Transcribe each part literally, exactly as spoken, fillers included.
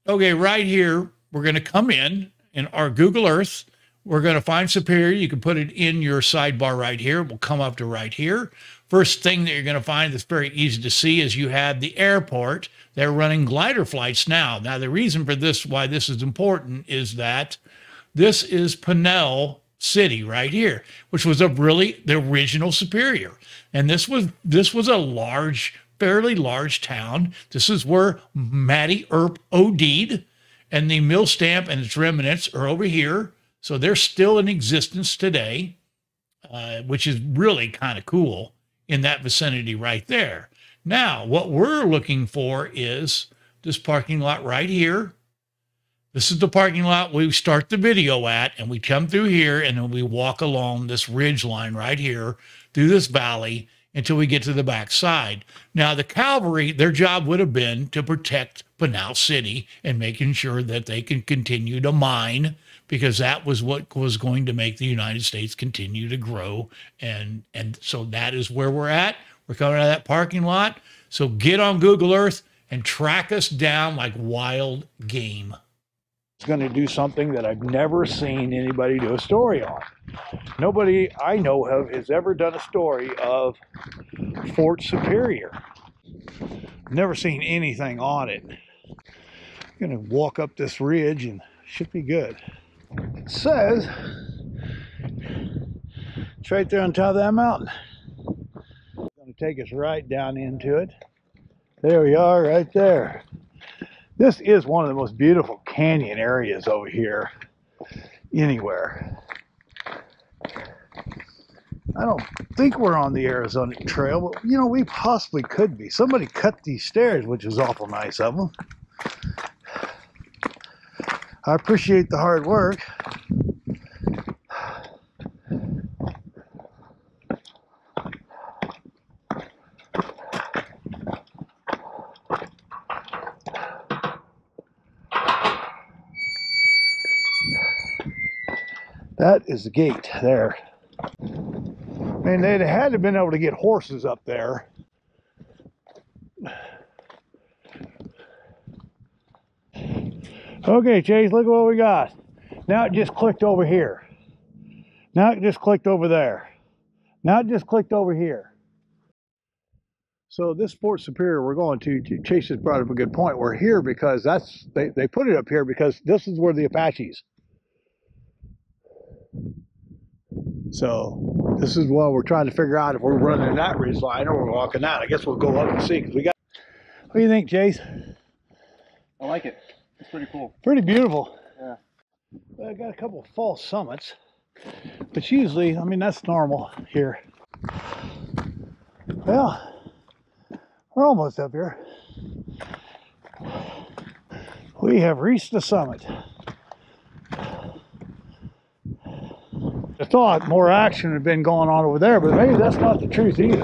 Okay, right here, we're going to come in in our Google Earth. We're going to find Superior. You can put it in your sidebar right here. We'll come up to right here. First thing that you're going to find that's very easy to see is you have the airport. They're running glider flights now. Now, the reason for this, why this is important, is that this is Pinell City right here, which was a really the original Superior. And this was this was a large, fairly large town. This is where Matty Earp OD'd, and the mill stamp and its remnants are over here. So they're still in existence today, uh, which is really kind of cool in that vicinity right there. Now, what we're looking for is this parking lot right here. This is the parking lot we start the video at, and we come through here, and then we walk along this ridge line right here through this valley until we get to the back side. Now, the cavalry, their job would have been to protect Pinell City and making sure that they can continue to mine, because that was what was going to make the United States continue to grow. And, and so that is where we're at. We're coming out of that parking lot. So get on Google Earth and track us down like wild game. It's going to do something that I've never seen anybody do a story on. Nobody I know of has ever done a story of Fort Superior. Never seen anything on it. I'm going to walk up this ridge and should be good. It says it's right there on top of that mountain. It's going to take us right down into it. There we are, right there. This is one of the most beautiful canyon areas over here anywhere. I don't think we're on the Arizona Trail, but you know, we possibly could be. Somebody cut these stairs, which is awful nice of them. I appreciate the hard work. That is the gate there. And they'd had to have been able to get horses up there. Okay, Chase, look at what we got. Now it just clicked over here. Now it just clicked over there. Now it just clicked over here. So this Fort Superior we're going to, Chase has brought up a good point. We're here because that's, they, they put it up here because this is where the Apaches. So this is what we're trying to figure out, if we're running that ridge line or we're walking that. I guess we'll go up and see, because we got. What do you think, Chase? I like it. It's pretty cool. Pretty beautiful. Yeah. Well, I got a couple of false summits, but usually, I mean, that's normal here. Well, we're almost up here. We have reached the summit. I thought more action had been going on over there, but maybe that's not the truth either.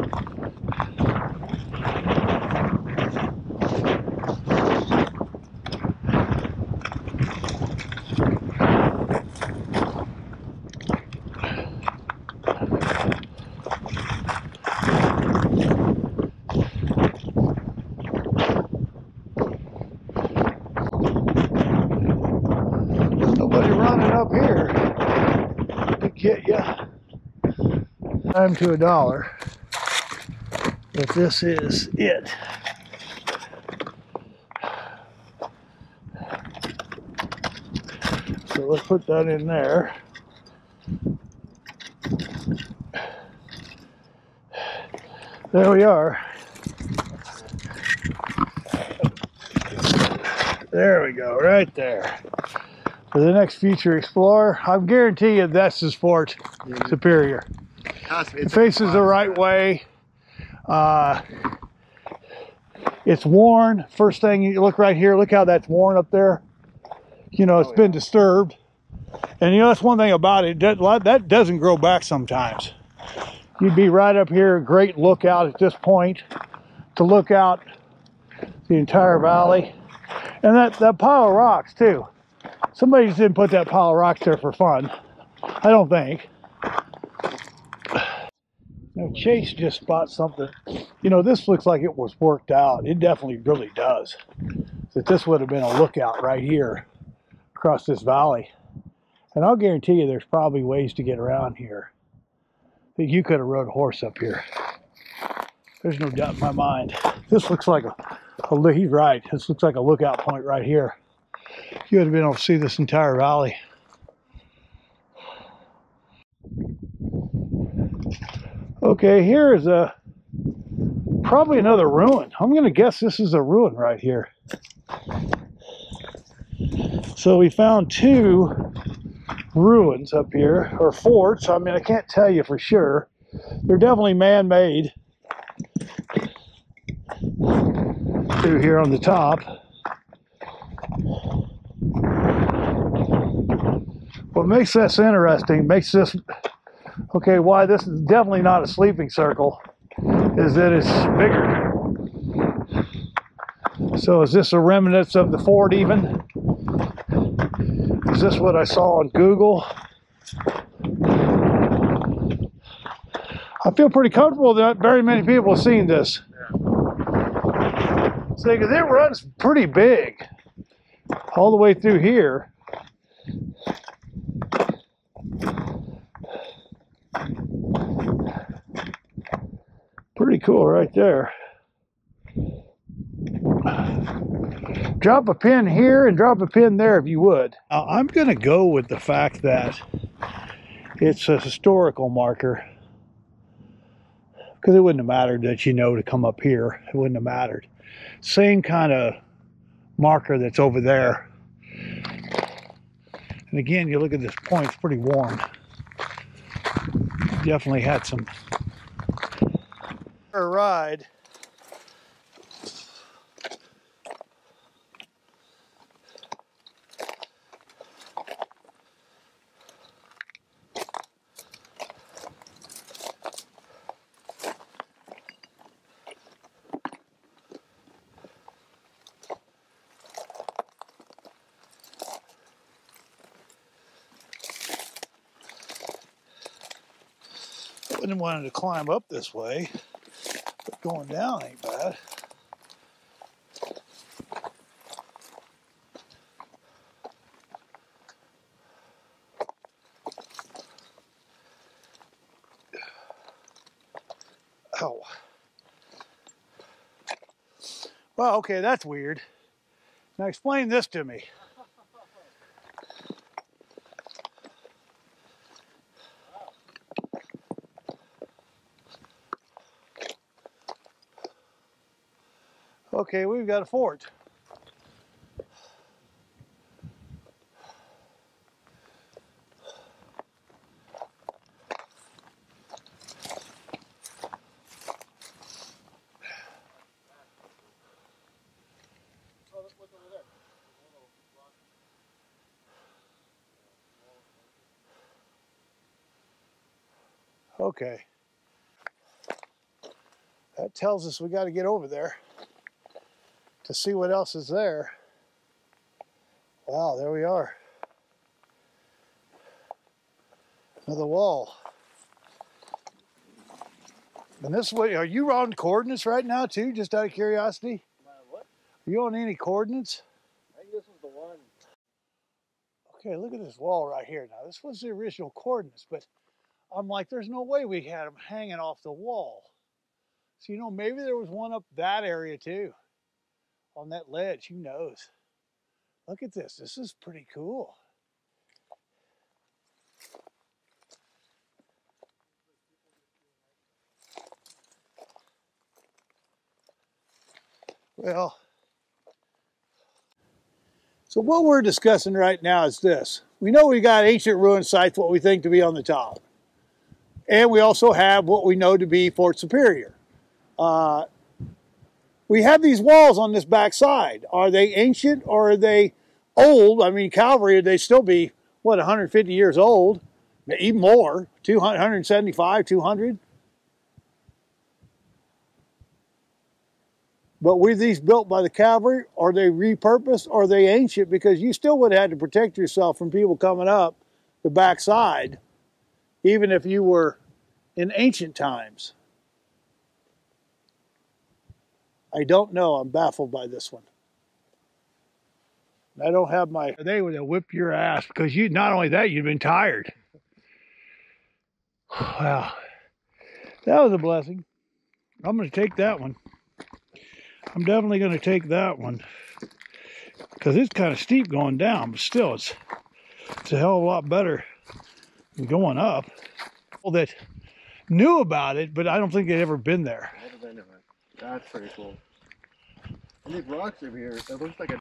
There's nobody running up here. Get you time to a dollar, but this is it. So let's put that in there. There we are. There we go, right there. For the next future explorer, I guarantee you this is Fort Superior. It faces the right way. Uh, it's worn. First thing, you look right here, look how that's worn up there. You know, it's been disturbed. And you know, that's one thing about it, that doesn't grow back sometimes. You'd be right up here, great lookout at this point to look out the entire valley. And that, that pile of rocks too. Somebody just didn't put that pile of rocks there for fun. I don't think. Now Chase just spot something. You know, this looks like it was worked out. It definitely really does. that this would have been a lookout right here across this valley. And I'll guarantee you there's probably ways to get around here that you could have rode a horse up here. There's no doubt in my mind. This looks like a, a he's right. This looks like a lookout point right here. You would have been able to see this entire valley. Okay, here is a probably another ruin. I'm going to guess this is a ruin right here. So we found two ruins up here, or forts. I mean, I can't tell you for sure. They're definitely man-made. Two here on the top. What makes this interesting, makes this, okay, why this is definitely not a sleeping circle, is that it's bigger. So is this a remnants of the fort even? Is this what I saw on Google? I feel pretty comfortable that very many people have seen this. See, because it runs pretty big all the way through here. Pretty cool right there. Drop a pin here and drop a pin there if you would. Now, I'm going to go with the fact that it's a historical marker, because it wouldn't have mattered that you know to come up here. It wouldn't have mattered. Same kind of marker that's over there. And again, you look at this point, it's pretty warm. Definitely had some a ride. I wouldn't wanted to climb up this way, but going down ain't bad. Oh. Well, okay, that's weird. Now explain this to me. Okay, we've got a fort. Okay. That tells us we got to get over there to see what else is there. Wow, there we are. Another wall. And this way, are you on coordinates right now too, just out of curiosity? What? Are you on any coordinates? I think this was the one. Okay, look at this wall right here. Now, this was the original coordinates, but I'm like, there's no way we had them hanging off the wall. So, you know, maybe there was one up that area too, on that ledge, who knows? Look at this, this is pretty cool. Well, so what we're discussing right now is this. We know we got ancient ruin sites, what we think to be on the top. And we also have what we know to be Fort Superior. Uh, we have these walls on this back side. Are they ancient or are they old? I mean, Calvary, would they still be, what, one hundred fifty years old? Even more, two hundred, one seventy-five, two hundred? But were these built by the cavalry? Are they repurposed? Or are they ancient? Because you still would have had to protect yourself from people coming up the backside, even if you were in ancient times. I don't know. I'm baffled by this one. I don't have my, they would have whipped your ass because you, not only that, you'd been tired. Wow. That was a blessing. I'm going to take that one. I'm definitely going to take that one because it's kind of steep going down, but still it's, it's a hell of a lot better than going up. People that knew about it, but I don't think they'd ever been there. Never been to it. That's pretty cool. And these rocks over here, it looks like a